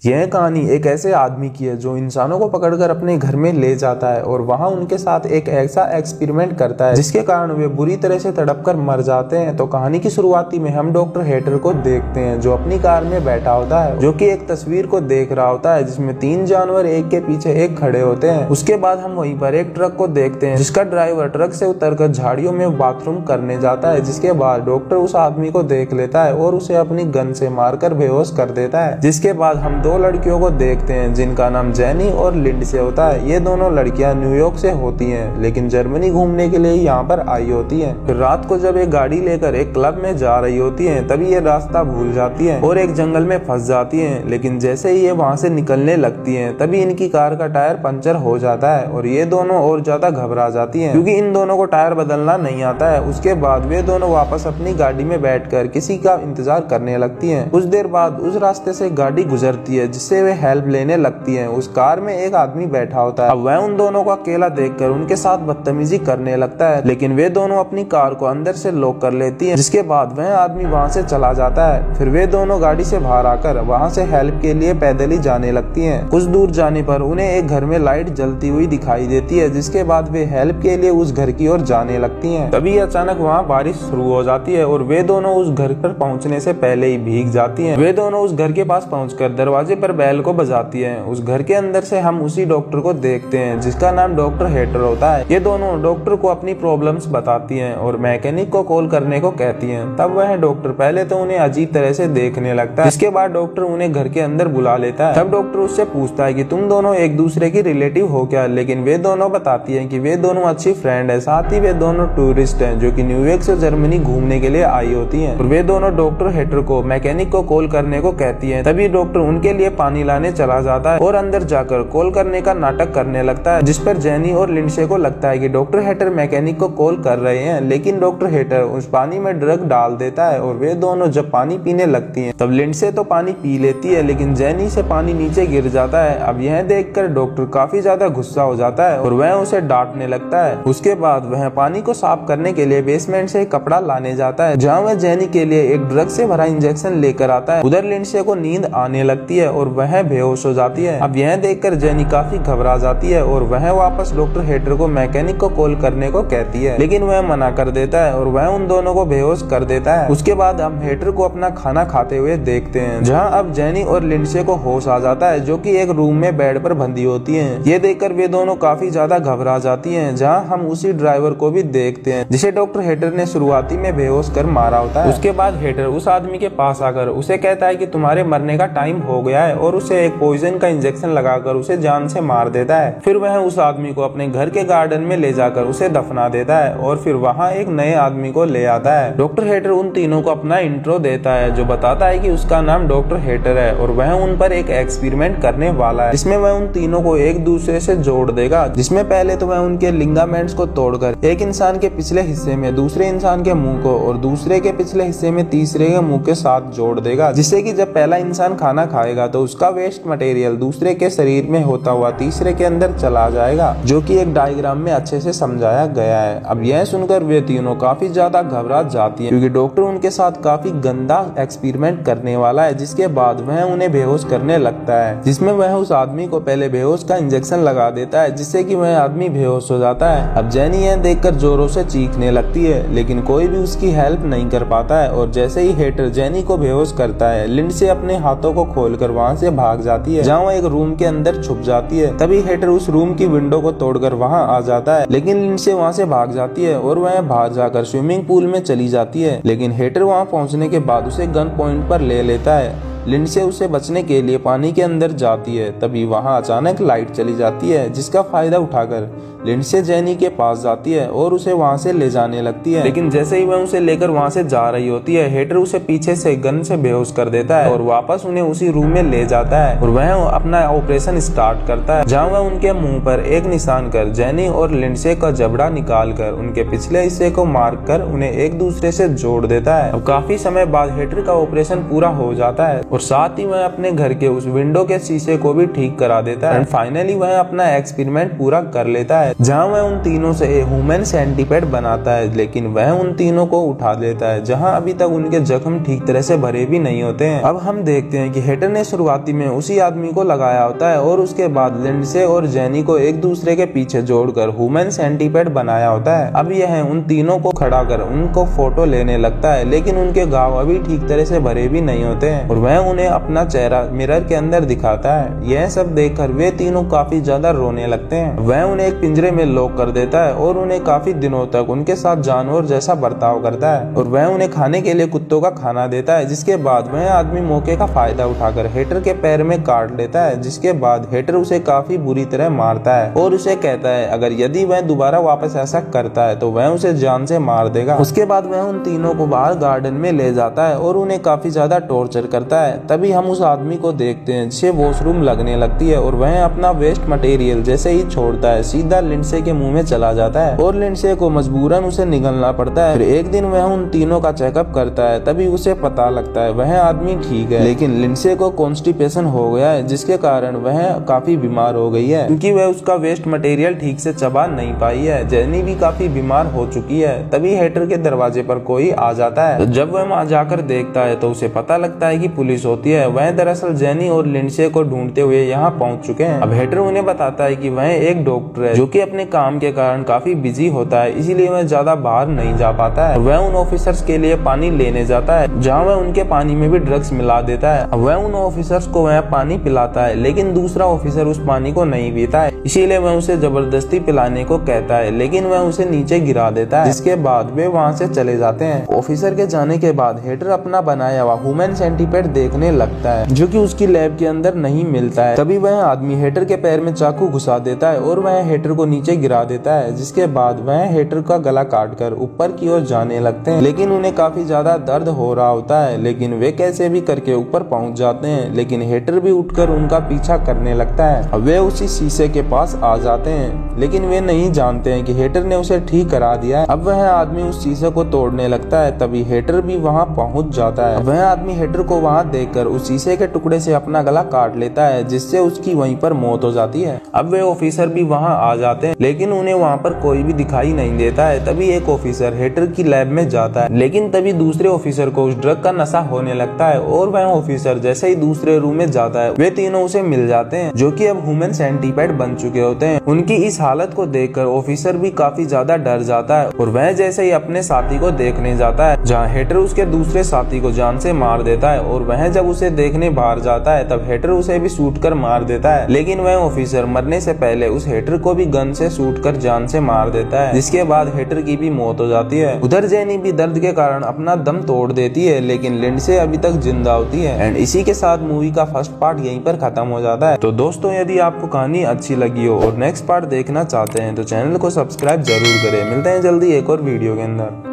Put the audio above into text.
यह कहानी एक ऐसे आदमी की है जो इंसानों को पकड़कर अपने घर में ले जाता है और वहां उनके साथ एक ऐसा एक्सपेरिमेंट करता है जिसके कारण वे बुरी तरह से तड़पकर मर जाते हैं। तो कहानी की शुरुआती में हम डॉक्टर हेटर को देखते हैं जो अपनी कार में बैठा होता है, जो कि एक तस्वीर को देख रहा होता है जिसमें 3 जानवर एक के पीछे एक खड़े होते हैं। उसके बाद हम वहीं पर एक ट्रक को देखते हैं जिसका ड्राइवर ट्रक से उतरकर झाड़ियों में बाथरूम करने जाता है। जिसके बाद डॉक्टर उस आदमी को देख लेता है और उसे अपनी गन से मारकर बेहोश कर देता है। जिसके बाद हम 2 लड़कियों को देखते हैं जिनका नाम जेनी और लिंडसे होता है। ये दोनों लड़कियां न्यूयॉर्क से होती हैं लेकिन जर्मनी घूमने के लिए यहाँ पर आई होती हैं। फिर रात को जब एक गाड़ी लेकर एक क्लब में जा रही होती हैं तभी ये रास्ता भूल जाती हैं और एक जंगल में फंस जाती हैं। लेकिन जैसे ही ये वहाँ से निकलने लगती हैं तभी इनकी कार का टायर पंचर हो जाता है और ये दोनों और ज्यादा घबरा जाती हैं क्योंकि इन दोनों को टायर बदलना नहीं आता है। उसके बाद वे दोनों वापस अपनी गाड़ी में बैठकर किसी का इंतजार करने लगती हैं। कुछ देर बाद उस रास्ते से गाड़ी गुजरती है जिससे वे हेल्प लेने लगती हैं। उस कार में एक आदमी बैठा होता है। अब वह उन दोनों को अकेला देखकर उनके साथ बदतमीजी करने लगता है लेकिन वे दोनों अपनी कार को अंदर से लॉक कर लेती हैं। जिसके बाद वह आदमी वहां से चला जाता है। फिर वे दोनों गाड़ी से बाहर आकर वहां से हेल्प के लिए पैदल ही जाने लगती हैं। कुछ दूर जाने पर उन्हें एक घर में लाइट जलती हुई दिखाई देती है। जिसके बाद वे हेल्प के लिए उस घर की ओर जाने लगती हैं। तभी अचानक वहाँ बारिश शुरू हो जाती है और वे दोनों उस घर पर पहुँचने से पहले ही भीग जाती हैं। वे दोनों उस घर के पास पहुंचकर दरवाजे पर बैल को बजाती है। उस घर के अंदर से हम उसी डॉक्टर को देखते हैं जिसका नाम डॉक्टर हेटर होता है। ये दोनों डॉक्टर को अपनी प्रॉब्लम्स बताती हैं और मैकेनिक को कॉल करने को कहती हैं। तब वह डॉक्टर पहले तो उन्हें अजीब तरह से देखने लगता है। इसके बाद डॉक्टर उन्हें घर के अंदर बुला लेता है। तब डॉक्टर उससे पूछता है कि तुम दोनों एक दूसरे की रिलेटिव हो क्या, लेकिन वे दोनों बताती है कि वे दोनों अच्छी फ्रेंड है। साथ ही वे दोनों टूरिस्ट है जो कि न्यूयॉर्क से जर्मनी घूमने के लिए आई होती है। और वे दोनों डॉक्टर हेटर को मैकेनिक को कॉल करने को कहती है। तभी डॉक्टर उनके लिए पानी लाने चला जाता है और अंदर जाकर कॉल करने का नाटक करने लगता है। जिस पर जेनी और लिंडसे को लगता है कि डॉक्टर हेटर मैकेनिक को कॉल कर रहे हैं, लेकिन डॉक्टर हेटर उस पानी में ड्रग डाल देता है और वे दोनों जब पानी पीने लगती हैं तब लिंडसे तो पानी पी लेती है लेकिन जेनी से पानी नीचे गिर जाता है। अब यह देखकर डॉक्टर काफी ज्यादा गुस्सा हो जाता है और वह उसे डांटने लगता है। उसके बाद वह पानी को साफ करने के लिए बेसमेंट से कपड़ा लाने जाता है जहाँ वह जेनी के लिए एक ड्रग से भरा इंजेक्शन लेकर आता है। उधर लिंडसे को नींद आने लगती है और वह बेहोश हो जाती है। अब यह देखकर जेनी काफी घबरा जाती है और वह वापस डॉक्टर हेटर को मैकेनिक को कॉल करने को कहती है लेकिन वह मना कर देता है और वह उन दोनों को बेहोश कर देता है। उसके बाद हम हेटर को अपना खाना खाते हुए देखते हैं जहां अब जेनी और लिंडसे को होश आ जाता है जो कि एक रूम में बेड पर बंधी होती हैं। ये देखकर वे दोनों काफी ज्यादा घबरा जाती हैं जहां हम उसी ड्राइवर को भी देखते हैं जिसे डॉक्टर हेटर ने शुरुआती में बेहोश कर मारा होता है। उसके बाद हेटर उस आदमी के पास आकर उसे कहता है कि तुम्हारे मरने का टाइम हो गया है और उसे एक पॉइजन का इंजेक्शन लगाकर उसे जान से मार देता है। फिर वह उस आदमी को अपने घर के गार्डन में ले जाकर उसे दफना देता है और फिर वहाँ एक नए आदमी को ले आता है। डॉक्टर हेटर उन तीनों को अपना इंट्रो देता है जो बताता है कि उसका नाम डॉक्टर हेटर है और वह उन पर एक एक्सपेरिमेंट करने वाला है जिसमें वह उन तीनों को एक दूसरे से जोड़ देगा। जिसमें पहले तो वह उनके लिगामेंट्स को तोड़कर एक इंसान के पिछले हिस्से में दूसरे इंसान के मुंह को और दूसरे के पिछले हिस्से में तीसरे के मुंह के साथ जोड़ देगा, जिससे कि जब पहला इंसान खाना खाएगा तो उसका वेस्ट मटेरियल दूसरे के शरीर में होता हुआ तीसरे के अंदर चला जाएगा, जो कि एक डायग्राम में अच्छे से समझाया गया है। अब यह सुनकर वे तीनों काफी ज्यादा घबरा जाती हैं क्योंकि डॉक्टर उनके साथ काफी गंदा एक्सपेरिमेंट करने वाला है। जिसके बाद वह उन्हें बेहोश करने लगता है जिसमें वह उस आदमी को पहले बेहोश का इंजेक्शन लगा देता है जिससे कि वह आदमी बेहोश हो जाता है। अब जेनी यह देखकर जोरों से चीखने लगती है लेकिन कोई भी उसकी हेल्प नहीं कर पाता है और जैसे ही हेटर जेनी को बेहोश करता है लिंडसे अपने हाथों को खोलकर वहां से भाग जाती है जहां वह एक रूम के अंदर छुप जाती है। तभी हेटर उस रूम की विंडो को तोड़कर वहां आ जाता है लेकिन लिंडसे वहां से भाग जाती है और वह बाहर जाकर स्विमिंग पूल में चली जाती है। लेकिन हेटर वहां पहुंचने के बाद उसे गन पॉइंट पर ले लेता है। लिंडसे उसे बचने के लिए पानी के अंदर जाती है। तभी वहां अचानक लाइट चली जाती है जिसका फायदा उठाकर लिंडसे जेनी के पास जाती है और उसे वहां से ले जाने लगती है। लेकिन जैसे ही वह उसे लेकर वहां से जा रही होती है हेटर उसे पीछे से गन से बेहोश कर देता है और वापस उन्हें उसी रूम में ले जाता है और वह अपना ऑपरेशन स्टार्ट करता है जहां वह उनके मुंह पर एक निशान कर जेनी और लिंडसे का जबड़ा निकाल कर उनके पिछले हिस्से को मार कर उन्हें एक दूसरे से जोड़ देता है। अब काफी समय बाद हेटर का ऑपरेशन पूरा हो जाता है और साथ ही वह अपने घर के उस विंडो के शीशे को भी ठीक करा देता है। एंड फाइनली वह अपना एक्सपेरिमेंट पूरा कर लेता है, जहाँ वह उन तीनों से ह्यूमन सेंटीपेड बनाता है, लेकिन वह उन तीनों को उठा लेता है जहाँ अभी तक उनके जख्म ठीक तरह से भरे भी नहीं होते हैं। अब हम देखते हैं कि हेटर ने शुरुआती में उसी आदमी को लगाया होता है और उसके बाद लिंडसे और जेनी को एक दूसरे के पीछे जोड़कर ह्यूमन सेंटीपेड बनाया होता है। अब यह उन तीनों को खड़ा कर उनको फोटो लेने लगता है, लेकिन उनके घाव अभी ठीक तरह से भरे भी नहीं होते हैं और वह उन्हें अपना चेहरा मिरर के अंदर दिखाता है। यह सब देखकर वे तीनों काफी ज्यादा रोने लगते हैं। वह उन्हें एक पिंजरे में लॉक कर देता है और उन्हें काफी दिनों तक उनके साथ जानवर जैसा बर्ताव करता है और वह उन्हें खाने के लिए कुत्तों का खाना देता है। जिसके बाद वह आदमी मौके का फायदा उठाकर हेटर के पैर में काट लेता है, जिसके बाद हेटर उसे काफी बुरी तरह मारता है और उसे कहता है अगर यदि वह दोबारा वापस ऐसा करता है तो वह उसे जान से मार देगा। उसके बाद वह उन तीनों को बाहर गार्डन में ले जाता है और उन्हें काफी ज्यादा टॉर्चर करता है। तभी हम उस आदमी को देखते हैं जिसे वॉशरूम लगने लगती है और वह अपना वेस्ट मटेरियल जैसे ही छोड़ता है सीधा लिंडसे के मुंह में चला जाता है और लिंडसे को मजबूरन उसे निगलना पड़ता है। फिर एक दिन वह उन तीनों का चेकअप करता है, तभी उसे पता लगता है वह आदमी ठीक है, लेकिन लिंडसे को कॉन्स्टिपेशन हो गया है, जिसके कारण वह काफी बीमार हो गई है क्योंकि वह उसका वेस्ट मटेरियल ठीक से चबा नहीं पाई है। जेनी भी काफी बीमार हो चुकी है। तभी हेटर के दरवाजे पर कोई आ जाता है। जब वह वहां जाकर देखता है तो उसे पता लगता है कि पुलिस होती है। वह दरअसल जेनी और लिंडसे को ढूंढते हुए यहाँ पहुंच चुके हैं। अब हेटर उन्हें बताता है कि वह एक डॉक्टर है जो कि अपने काम के कारण काफी बिजी होता है, इसीलिए वह ज्यादा बाहर नहीं जा पाता है। वह उन ऑफिसर्स के लिए पानी लेने जाता है, जहाँ वह उनके पानी में भी ड्रग्स मिला देता है। वह उन ऑफिसर्स को वह पानी पिलाता है, लेकिन दूसरा ऑफिसर उस पानी को नहीं पीता है, इसीलिए वह उसे जबरदस्ती पिलाने को कहता है, लेकिन वह उसे नीचे गिरा देता है। जिसके बाद वे वहाँ से चले जाते हैं। ऑफिसर के जाने के बाद हेटर अपना बनाया हुआ ह्यूमन सेंटीपेड देखने लगता है, जो कि उसकी लैब के अंदर नहीं मिलता है। तभी वह आदमी हेटर के पैर में चाकू घुसा देता है और वह हेटर को नीचे गिरा देता है। जिसके बाद वह हेटर का गला काटकर ऊपर की ओर जाने लगते हैं, लेकिन उन्हें काफी ज्यादा दर्द हो रहा होता है, लेकिन वे कैसे भी करके ऊपर पहुंच जाते हैं। लेकिन हेटर भी उठकर उनका पीछा करने लगता है। अब वे उसी शीशे के पास आ जाते हैं, लेकिन वे नहीं जानते हैं कि हेटर ने उसे ठीक करा दिया है। अब वह आदमी उस शीशे को तोड़ने लगता है, तभी हेटर भी वहां पहुंच जाता है। वह आदमी हेटर को वहां देखकर उस शीशे के टुकड़े से अपना गला काट लेता है, जिससे उसकी वहीं पर मौत हो जाती है। अब वे ऑफिसर भी वहां आ जाते हैं, लेकिन उन्हें वहां पर कोई भी दिखाई नहीं देता है। तभी एक ऑफिसर हेटर की लैब में जाता है, लेकिन तभी दूसरे ऑफिसर को उस ड्रग का नशा होने लगता है और वह ऑफिसर जैसे ही दूसरे रूम में जाता है वे तीनों उसे मिल जाते हैं, जो कि अब ह्यूमन सेंटीपेड बन चुके होते हैं। उनकी इस हालत को देखकर ऑफिसर भी काफी ज्यादा डर जाता है और वह जैसे ही अपने साथी को देखने जाता है, जहाँ हेटर उसके दूसरे साथी को जान से मार देता है और वह जब उसे देखने बाहर जाता है तब हेटर उसे भी शूट कर मार देता है। लेकिन वह ऑफिसर मरने से पहले उस हेटर को भी गन से शूट कर जान से मार देता है, जिसके बाद हेटर की भी मौत हो जाती है। उधर जेनी भी दर्द के कारण अपना दम तोड़ देती है, लेकिन लिंडसे अभी तक जिंदा होती है। एंड इसी के साथ मूवी का फर्स्ट पार्ट यहीं पर खत्म हो जाता है। तो दोस्तों, यदि आपको कहानी अच्छी लगी हो और नेक्स्ट पार्ट देखना चाहते हैं तो चैनल को सब्सक्राइब जरूर करें। मिलते हैं जल्दी एक और वीडियो के अंदर।